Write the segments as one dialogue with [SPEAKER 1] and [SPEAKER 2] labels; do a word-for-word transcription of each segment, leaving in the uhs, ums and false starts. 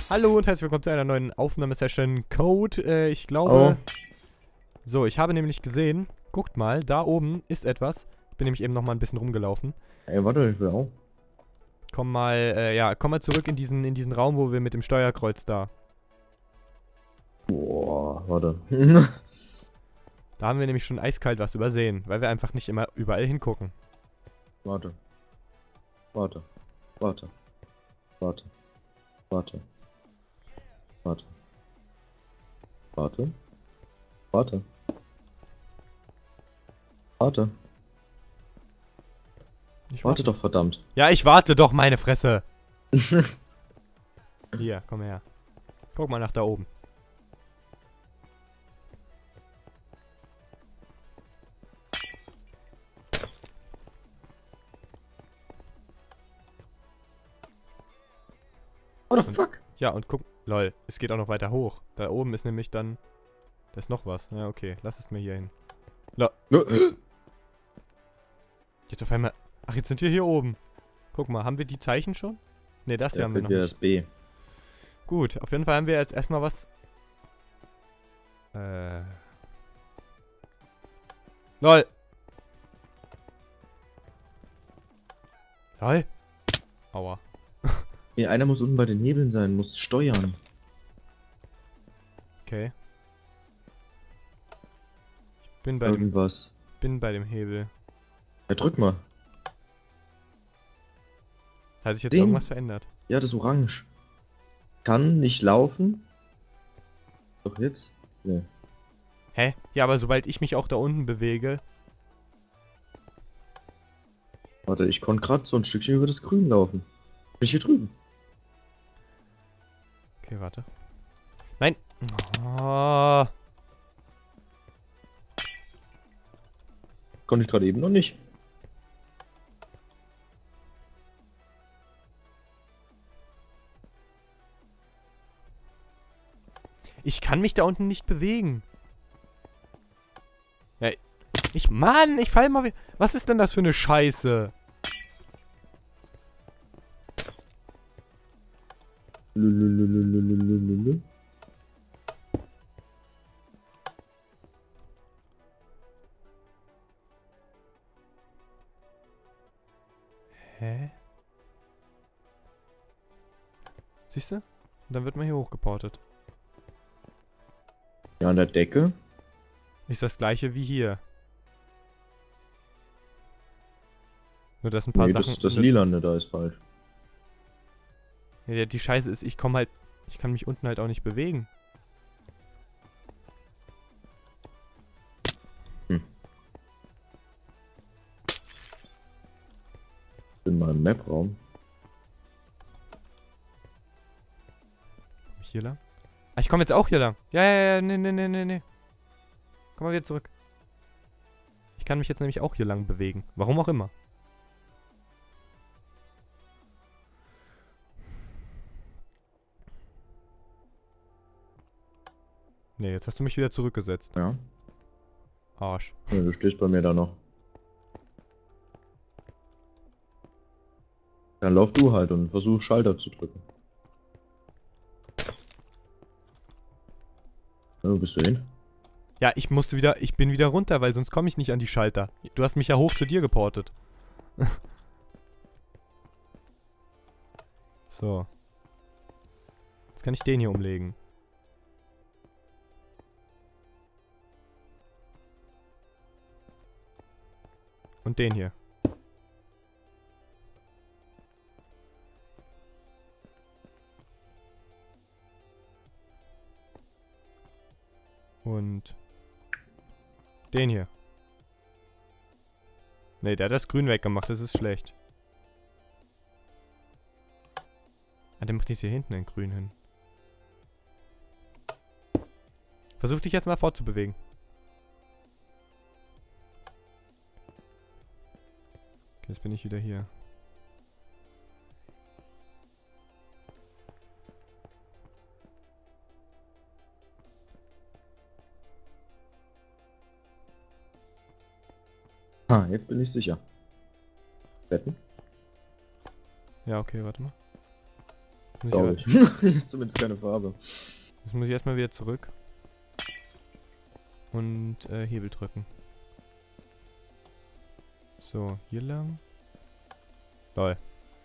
[SPEAKER 1] Hallo und herzlich willkommen zu einer neuen Aufnahmesession Code. Äh, ich glaube...
[SPEAKER 2] Oh.
[SPEAKER 1] So, ich habe nämlich gesehen, guckt mal, da oben ist etwas. Ich bin nämlich eben noch mal ein bisschen rumgelaufen.
[SPEAKER 2] Ey, warte, ich will auch.
[SPEAKER 1] Komm mal, äh, ja, komm mal zurück in diesen, in diesen Raum, wo wir mit dem Steuerkreuz da.
[SPEAKER 2] Boah, warte.
[SPEAKER 1] Da haben wir nämlich schon eiskalt was übersehen, weil wir einfach nicht immer überall hingucken.
[SPEAKER 2] Warte. Warte. Warte. Warte. Warte. Warte. Warte. Warte. Warte.
[SPEAKER 1] Ich
[SPEAKER 2] Warte doch, verdammt.
[SPEAKER 1] Ja, ich warte doch, meine Fresse. Hier, komm her. Guck mal nach da oben.
[SPEAKER 2] What the fuck?
[SPEAKER 1] Ja, und guck... Lol, es geht auch noch weiter hoch. Da oben ist nämlich dann... Da ist noch was. Ja, okay. Lass es mir hier hin. La Jetzt auf einmal... Ach, jetzt sind wir hier oben. Guck mal, haben wir die Zeichen schon? Ne, das hier
[SPEAKER 2] Ja,
[SPEAKER 1] haben wir noch
[SPEAKER 2] wir
[SPEAKER 1] nicht.
[SPEAKER 2] das B.
[SPEAKER 1] Gut, auf jeden Fall haben wir jetzt erstmal was... Äh... LOL! LOL! Aua.
[SPEAKER 2] Nee, einer muss unten bei den Hebeln sein, muss steuern.
[SPEAKER 1] Okay. Ich bin bei dem,
[SPEAKER 2] Irgendwas.
[SPEAKER 1] bin bei dem Hebel.
[SPEAKER 2] Ja, drück mal.
[SPEAKER 1] Hat sich jetzt
[SPEAKER 2] Den?
[SPEAKER 1] irgendwas verändert?
[SPEAKER 2] Ja, das ist orange. Kann nicht laufen. Doch jetzt? Nee.
[SPEAKER 1] Hä? Ja, aber sobald ich mich auch da unten bewege...
[SPEAKER 2] Warte, ich konnte gerade so ein Stückchen über das Grün laufen. Bin ich hier drüben?
[SPEAKER 1] Okay, warte. Nein! Oh.
[SPEAKER 2] Konnte ich gerade eben noch nicht.
[SPEAKER 1] Ich kann mich da unten nicht bewegen. Ja, ich... Mann, ich fall mal wieder... Was ist denn das für eine Scheiße?
[SPEAKER 2] Lulululululululul.
[SPEAKER 1] Hä? Siehst du? Und dann wird man hier hochgeportet.
[SPEAKER 2] Ja, an der Decke.
[SPEAKER 1] Ist das gleiche wie hier. Nur dass ein paar
[SPEAKER 2] Nee,
[SPEAKER 1] Sachen...
[SPEAKER 2] das, das
[SPEAKER 1] nur-
[SPEAKER 2] Lilane da ist falsch.
[SPEAKER 1] Ja, die Scheiße ist, ich komme halt... Ich kann mich unten halt auch nicht bewegen.
[SPEAKER 2] In meinem Map-Raum.
[SPEAKER 1] Komm ich hier lang? Ah, ich komme jetzt auch hier lang. Ja, ja, ja, nee, nee, nee, nee, nee. Komm mal wieder zurück. Ich kann mich jetzt nämlich auch hier lang bewegen. Warum auch immer. Nee, jetzt hast du mich wieder zurückgesetzt.
[SPEAKER 2] Ja.
[SPEAKER 1] Arsch.
[SPEAKER 2] Ja, du stehst bei mir da noch. Dann lauf du halt und versuch Schalter zu drücken. Ja, wo bist du hin?
[SPEAKER 1] Ja, ich musste wieder... Ich bin wieder runter, weil sonst komme ich nicht an die Schalter. Du hast mich ja hoch zu dir geportet. So. Jetzt kann ich den hier umlegen. Und den hier. Und den hier. Ne, der hat das Grün weggemacht, das ist schlecht. Ah, der macht jetzt hier hinten ein Grün hin. Versuch dich jetzt mal fortzubewegen. Okay, jetzt bin ich wieder hier.
[SPEAKER 2] Ah, jetzt bin ich sicher. Wetten?
[SPEAKER 1] Ja, okay, warte mal. Muss
[SPEAKER 2] Glaube
[SPEAKER 1] ich,
[SPEAKER 2] ich. Ist zumindest keine Farbe.
[SPEAKER 1] jetzt muss ich erstmal wieder zurück. Und äh, Hebel drücken. So, hier lang. Lol.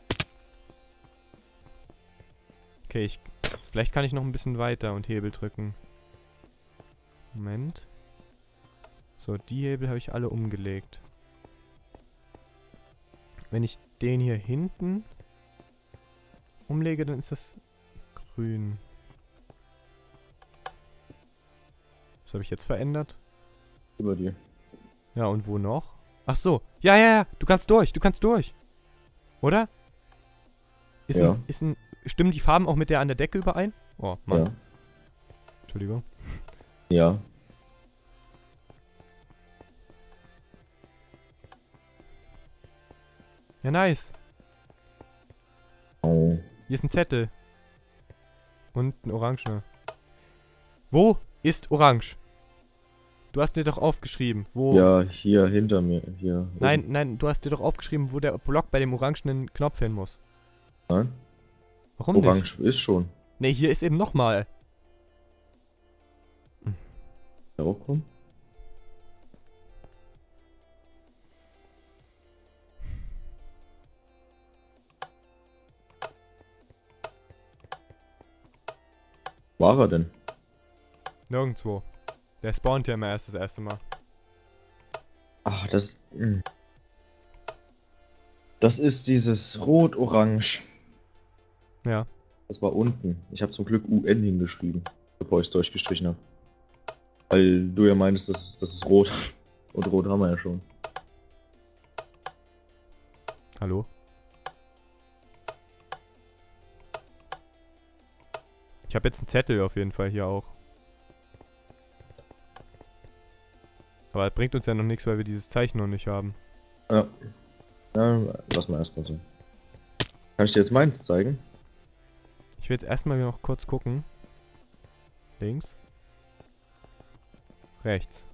[SPEAKER 1] Okay, ich... Vielleicht kann ich noch ein bisschen weiter und Hebel drücken. Moment. So, die Hebel habe ich alle umgelegt. Wenn ich den hier hinten umlege, dann ist das grün. Was habe ich jetzt verändert?
[SPEAKER 2] Über dir.
[SPEAKER 1] Ja, und wo noch? Ach so. Ja, ja, ja. Du kannst durch. Du kannst durch. Oder? Ist
[SPEAKER 2] Ja.
[SPEAKER 1] ein, ist ein... Stimmen die Farben auch mit der an der Decke überein? Oh, Mann.
[SPEAKER 2] Ja.
[SPEAKER 1] Entschuldigung.
[SPEAKER 2] Ja.
[SPEAKER 1] Ja, nice.
[SPEAKER 2] Oh.
[SPEAKER 1] Hier ist ein Zettel. Und ein Orangener. Wo ist Orange? Du hast dir doch aufgeschrieben, wo...
[SPEAKER 2] Ja, hier hinter mir. Hier.
[SPEAKER 1] Nein,
[SPEAKER 2] oben.
[SPEAKER 1] nein, du hast dir doch aufgeschrieben, wo der Block bei dem orangenen Knopf hin muss.
[SPEAKER 2] Nein?
[SPEAKER 1] Warum nicht?
[SPEAKER 2] Orange ist schon.
[SPEAKER 1] Ne, hier ist eben nochmal.
[SPEAKER 2] Da auch kommen? War er denn?
[SPEAKER 1] Nirgendwo. Der spawnt ja immer erst das erste Mal.
[SPEAKER 2] Ach, das. mh. Das ist dieses Rot-Orange.
[SPEAKER 1] Ja.
[SPEAKER 2] Das war unten. Ich habe zum Glück U N hingeschrieben, bevor ich es durchgestrichen habe. Weil du ja meinst, das, das ist rot. Und rot haben wir ja schon.
[SPEAKER 1] Hallo? Ich habe jetzt einen Zettel auf jeden Fall hier auch. Aber das bringt uns ja noch nichts, weil wir dieses Zeichen noch nicht haben.
[SPEAKER 2] Ja. Ja, lass mal erstmal so. Kann ich dir jetzt meins zeigen?
[SPEAKER 1] Ich will jetzt erstmal noch kurz gucken. Links. Rechts.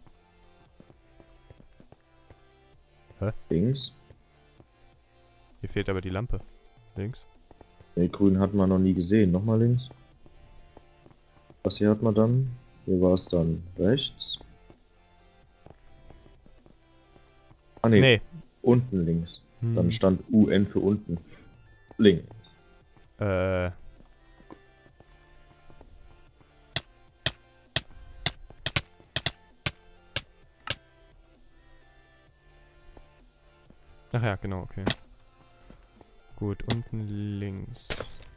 [SPEAKER 2] Links.
[SPEAKER 1] Hier fehlt aber die Lampe. Links.
[SPEAKER 2] Ne, grün hat man noch nie gesehen. Nochmal links. Was hier hat man dann? Hier war es dann rechts. Ah ne,
[SPEAKER 1] Nee.
[SPEAKER 2] unten links.
[SPEAKER 1] Hm.
[SPEAKER 2] Dann stand U N für unten. Links.
[SPEAKER 1] Äh. Ach ja, genau, okay. Gut, unten links.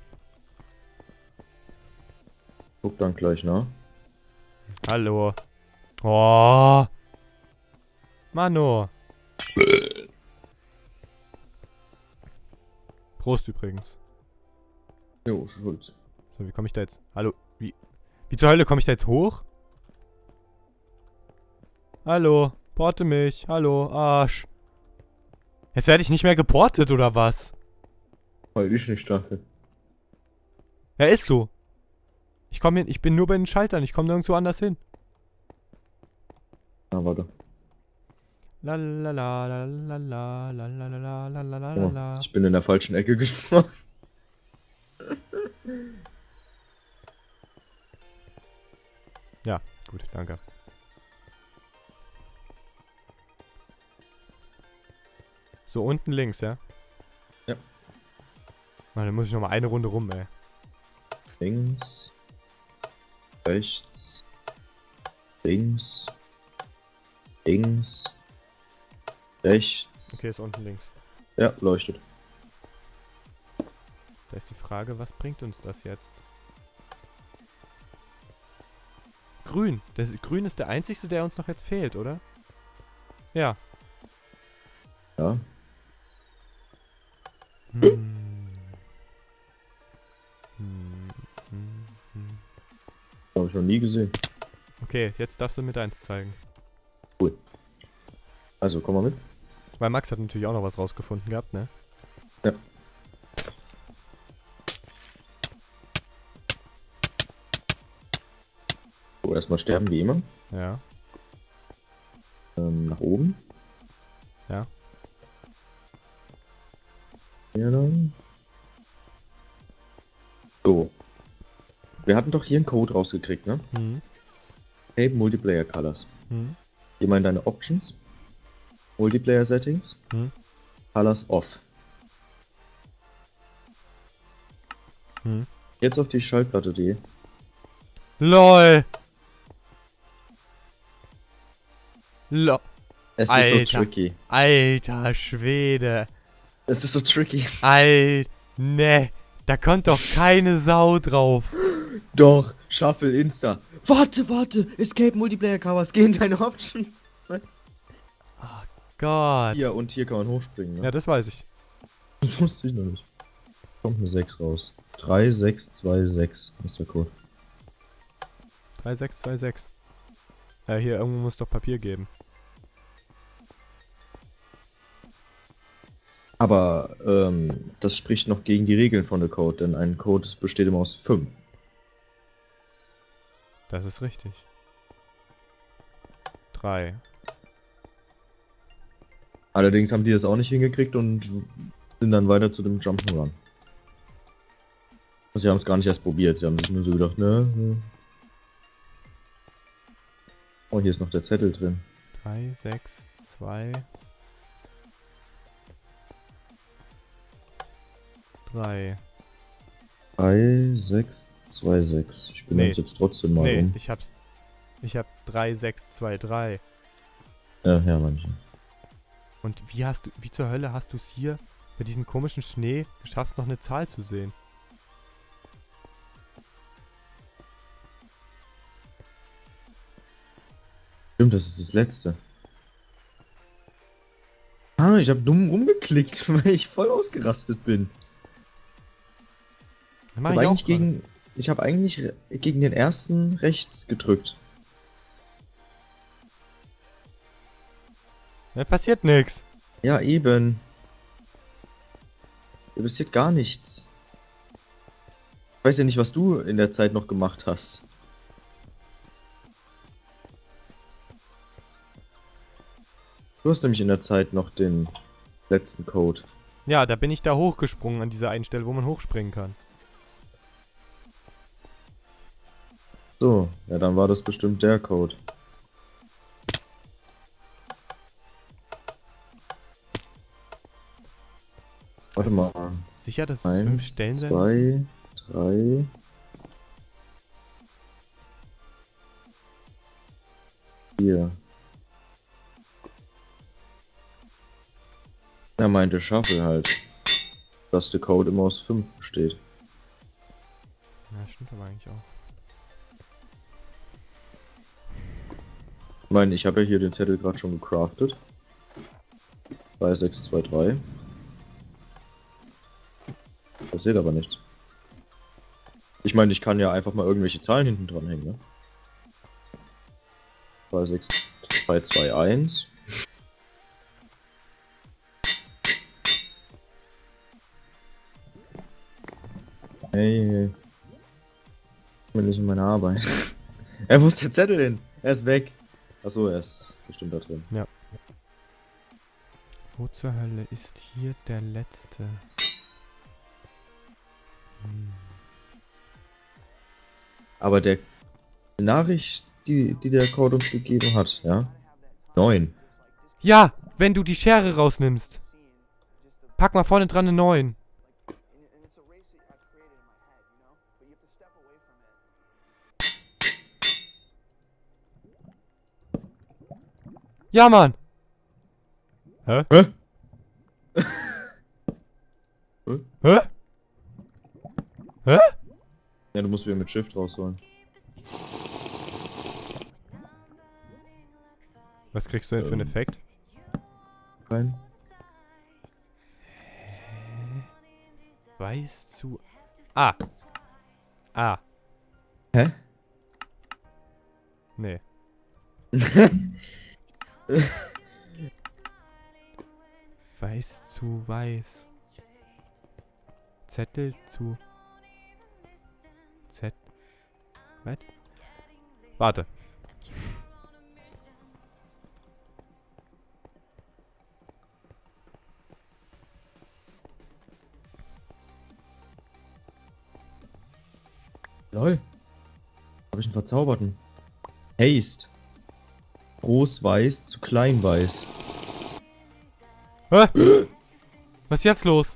[SPEAKER 2] Guck dann gleich nach.
[SPEAKER 1] Hallo. Oh. Mano. Prost übrigens.
[SPEAKER 2] Jo, Schulz.
[SPEAKER 1] So, wie komme ich da jetzt? Hallo? Wie? Wie zur Hölle komme ich da jetzt hoch? Hallo? Porte mich. Hallo? Arsch. Jetzt werde ich nicht mehr geportet, oder was?
[SPEAKER 2] Weil ich nicht dachte.
[SPEAKER 1] Ja, ist so. Ich komme hin, ich bin nur bei den Schaltern, ich komme nirgendwo anders hin.
[SPEAKER 2] Ah, warte.
[SPEAKER 1] La la la la la la la la la la la la
[SPEAKER 2] Oh,
[SPEAKER 1] la.
[SPEAKER 2] ich bin in der falschen Ecke gesprungen.
[SPEAKER 1] Ja, gut, danke. So, unten links, ja?
[SPEAKER 2] Ja.
[SPEAKER 1] Mann, dann muss ich noch mal eine Runde rum, ey.
[SPEAKER 2] Links. Rechts. Links. Links. Rechts.
[SPEAKER 1] Okay, ist unten links.
[SPEAKER 2] Ja, leuchtet.
[SPEAKER 1] Da ist die Frage, was bringt uns das jetzt? Grün. Das, Grün ist der einzigste, der uns noch jetzt fehlt, oder? Ja.
[SPEAKER 2] Ja.
[SPEAKER 1] Hm. Hm, hm, hm.
[SPEAKER 2] Habe ich noch nie gesehen.
[SPEAKER 1] Okay, jetzt darfst du mit eins zeigen.
[SPEAKER 2] Cool. Also, komm mal mit.
[SPEAKER 1] Weil Max hat natürlich auch noch was rausgefunden gehabt, ne?
[SPEAKER 2] Ja. So, erstmal sterben wie immer.
[SPEAKER 1] Ja.
[SPEAKER 2] Ähm, nach oben.
[SPEAKER 1] Ja.
[SPEAKER 2] Hier lang. So. Wir hatten doch hier einen Code rausgekriegt, ne?
[SPEAKER 1] Hm.
[SPEAKER 2] Hey, Multiplayer Colors.
[SPEAKER 1] Hm.
[SPEAKER 2] Geh mal in deine Options. Multiplayer Settings.
[SPEAKER 1] Hm.
[SPEAKER 2] Colors off.
[SPEAKER 1] Hm.
[SPEAKER 2] Jetzt auf die Schaltplatte.de.
[SPEAKER 1] LOL! LOL.
[SPEAKER 2] Es
[SPEAKER 1] Alter.
[SPEAKER 2] ist so tricky.
[SPEAKER 1] Alter Schwede.
[SPEAKER 2] Es ist so tricky.
[SPEAKER 1] Alter. Ne. Da kommt doch keine Sau drauf.
[SPEAKER 2] Doch, Shuffle Insta. Warte, warte. Escape Multiplayer Colors. Geh in deine Options. Was?
[SPEAKER 1] Oh Gott.
[SPEAKER 2] Hier und hier kann man hochspringen, ne?
[SPEAKER 1] Ja, das weiß ich.
[SPEAKER 2] Das wusste ich noch nicht. Kommt eine sechs raus. drei sechs zwei sechs ist der Code.
[SPEAKER 1] drei sechs zwei sechs. Ja, hier irgendwo muss doch Papier geben.
[SPEAKER 2] Aber ähm, das spricht noch gegen die Regeln von der Code, denn ein Code besteht immer aus fünf.
[SPEAKER 1] Das ist richtig. drei.
[SPEAKER 2] Allerdings haben die das auch nicht hingekriegt und sind dann weiter zu dem Jump'n'Run. Sie haben es gar nicht erst probiert, sie haben sich nur so gedacht, ne? Oh, hier ist noch der Zettel drin.
[SPEAKER 1] drei sechs zwei drei.
[SPEAKER 2] drei sechs zwei sechs. Ich benutze
[SPEAKER 1] Nee.
[SPEAKER 2] jetzt trotzdem mal
[SPEAKER 1] Nee,
[SPEAKER 2] um.
[SPEAKER 1] ich hab's. Ich hab drei sechs zwei drei.
[SPEAKER 2] Ja, ja, manche.
[SPEAKER 1] Und wie hast du, wie zur Hölle hast du es hier bei diesem komischen Schnee geschafft, noch eine Zahl zu sehen?
[SPEAKER 2] Stimmt, das ist das letzte. Ah, ich habe dumm rumgeklickt, weil ich voll ausgerastet bin.
[SPEAKER 1] Das
[SPEAKER 2] Ich
[SPEAKER 1] mach
[SPEAKER 2] habe
[SPEAKER 1] ich auch
[SPEAKER 2] eigentlich,
[SPEAKER 1] gerade.
[SPEAKER 2] gegen, ich hab eigentlich re- gegen den ersten rechts gedrückt.
[SPEAKER 1] Ja, passiert nix.
[SPEAKER 2] Ja, eben. Da passiert gar nichts. Ich weiß ja nicht, was du in der Zeit noch gemacht hast. Du hast nämlich in der Zeit noch den letzten Code.
[SPEAKER 1] Ja, da bin ich da hochgesprungen an dieser einen Stelle, wo man hochspringen kann.
[SPEAKER 2] So, ja, dann war das bestimmt der Code. Warte mal.
[SPEAKER 1] Sicher, dass es fünf
[SPEAKER 2] Eins,
[SPEAKER 1] Stellen sind?
[SPEAKER 2] zwei, drei. Vier. Er meinte Shuffle halt. Dass der Code immer aus fünf besteht.
[SPEAKER 1] Ja, stimmt aber eigentlich auch.
[SPEAKER 2] Ich meine, ich habe ja hier den Zettel gerade schon gecraftet. drei sechs zwei drei. Passiert aber nichts. Ich meine, ich kann ja einfach mal irgendwelche Zahlen hinten dran hängen, ne? drei sechs zwei zwei eins. Hey, hey. Ich bin nicht in meiner Arbeit. Er, wo ist der Zettel hin? Er ist weg. Achso, er ist bestimmt da drin.
[SPEAKER 1] Wo zur Hölle ist hier der letzte? Hm.
[SPEAKER 2] Aber der Nachricht, die, die der Code uns gegeben hat, ja? neun.
[SPEAKER 1] Ja, wenn du die Schere rausnimmst. Pack mal vorne dran eine neun. Ja, Mann. Hä?
[SPEAKER 2] Hä?
[SPEAKER 1] Hä? Hä?
[SPEAKER 2] Ja, du musst wieder mit Shift rausholen.
[SPEAKER 1] Was kriegst du denn für einen
[SPEAKER 2] Ähm.
[SPEAKER 1] Effekt?
[SPEAKER 2] Rein.
[SPEAKER 1] Weiß zu... Ah. Ah.
[SPEAKER 2] Hä?
[SPEAKER 1] Nee. Weiß zu weiß. Zettel zu... Z... Was? Warte.
[SPEAKER 2] Lol. Habe ich einen verzauberten. Haste. Groß weiß zu klein weiß.
[SPEAKER 1] Hä? Was ist jetzt los?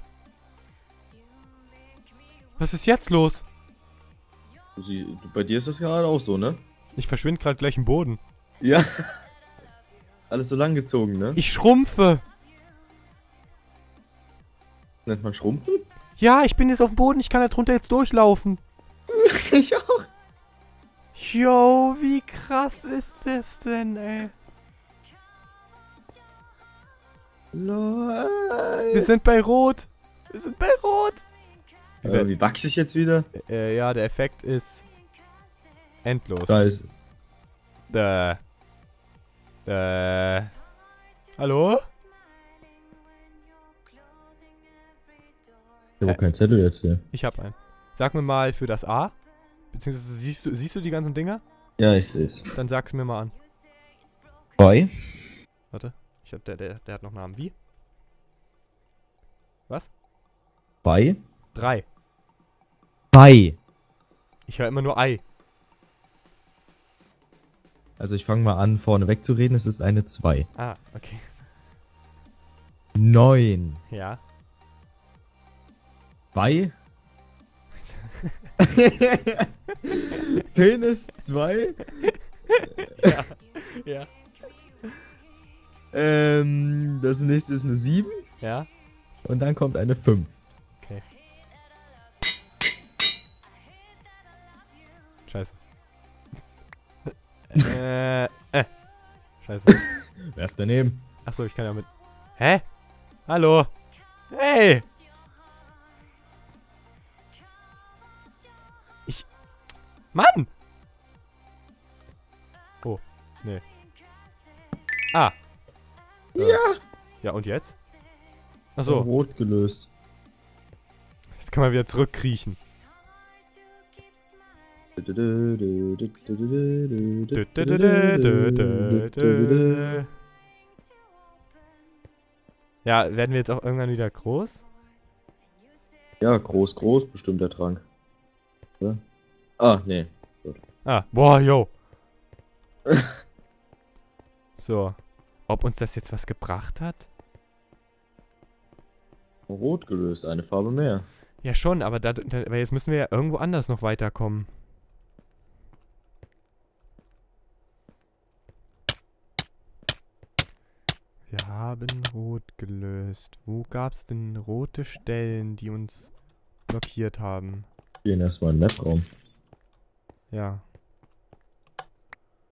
[SPEAKER 1] Was ist jetzt los?
[SPEAKER 2] Du, sie, du, bei dir ist das gerade auch so, ne?
[SPEAKER 1] Ich verschwinde gerade gleich im Boden.
[SPEAKER 2] Ja. Alles so lang gezogen, ne?
[SPEAKER 1] Ich schrumpfe.
[SPEAKER 2] Nennt man Schrumpfen?
[SPEAKER 1] Ja, ich bin jetzt auf dem Boden. Ich kann da drunter jetzt durchlaufen.
[SPEAKER 2] Ich auch.
[SPEAKER 1] Yo, wie krass ist das denn, ey?
[SPEAKER 2] Lol.
[SPEAKER 1] Wir sind bei Rot. Wir sind bei Rot.
[SPEAKER 2] Äh, wie wachse ich jetzt wieder?
[SPEAKER 1] Äh, ja, der Effekt ist endlos.
[SPEAKER 2] Da ist.
[SPEAKER 1] Äh. Äh. Hallo?
[SPEAKER 2] Ich habe keinen Zettel jetzt hier.
[SPEAKER 1] Ich hab einen. Sag mir mal für das A. Beziehungsweise siehst du, siehst du die ganzen Dinger?
[SPEAKER 2] Ja, ich sehe es.
[SPEAKER 1] Dann sag's mir mal an.
[SPEAKER 2] Zwei.
[SPEAKER 1] Warte. Ich hab, der, der, der hat noch Namen. Wie? Was?
[SPEAKER 2] Zwei.
[SPEAKER 1] Drei.
[SPEAKER 2] Zwei.
[SPEAKER 1] Ich höre immer nur Ei.
[SPEAKER 2] Also ich fange mal an, vorne wegzureden. Es ist eine zwei.
[SPEAKER 1] Ah, okay.
[SPEAKER 2] Neun.
[SPEAKER 1] Ja.
[SPEAKER 2] Zwei. Penis zwei.
[SPEAKER 1] Ja. Ja.
[SPEAKER 2] Ähm, das nächste ist eine sieben.
[SPEAKER 1] Ja.
[SPEAKER 2] Und dann kommt eine fünf.
[SPEAKER 1] Okay. Scheiße. äh, äh. Scheiße.
[SPEAKER 2] Werf daneben.
[SPEAKER 1] Achso, ich kann ja mit... Hä? Hallo? Hey! Ich... Mann! Oh, nee. Ah. Äh.
[SPEAKER 2] Ja.
[SPEAKER 1] Ja, und jetzt? Achso,
[SPEAKER 2] Rot gelöst.
[SPEAKER 1] jetzt kann man wieder zurückkriechen. Ja, werden wir jetzt auch irgendwann wieder groß?
[SPEAKER 2] Ja, groß, groß, bestimmt der Trank. Ja. Ah, nee. Gut.
[SPEAKER 1] Ah, boah, yo. So. Ob uns das jetzt was gebracht hat?
[SPEAKER 2] Rot gelöst, eine Farbe mehr.
[SPEAKER 1] Ja schon, aber, da, da, aber jetzt müssen wir ja irgendwo anders noch weiterkommen. Wir haben Rot gelöst. Wo gab's denn rote Stellen, die uns blockiert haben?
[SPEAKER 2] Gehen erstmal in den Netzraum.
[SPEAKER 1] Ja.